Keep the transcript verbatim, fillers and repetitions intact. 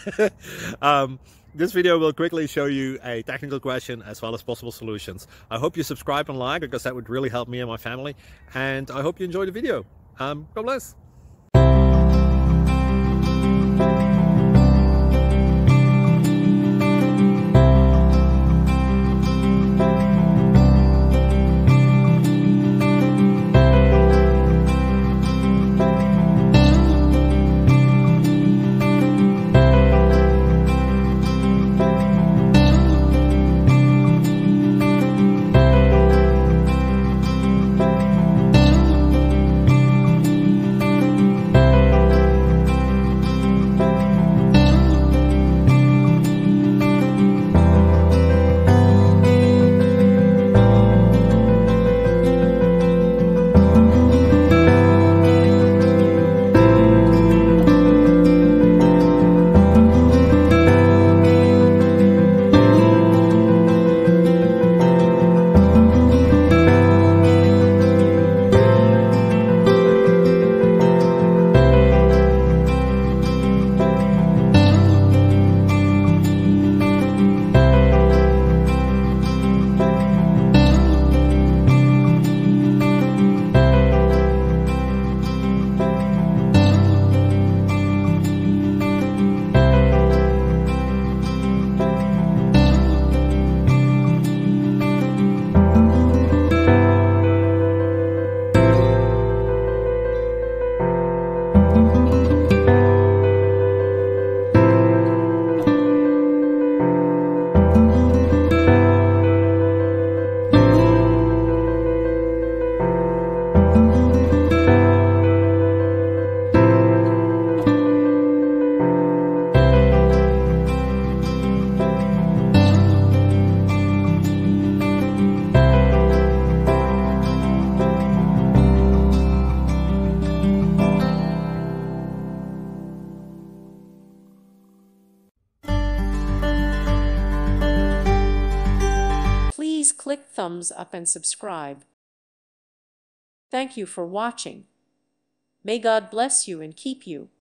um, this video will quickly show you a technical question as well as possible solutions. I hope you subscribe and like, because that would really help me and my family. And I hope you enjoy the video. Um, God bless. Please click thumbs up and subscribe. Thank you for watching. May God bless you and keep you.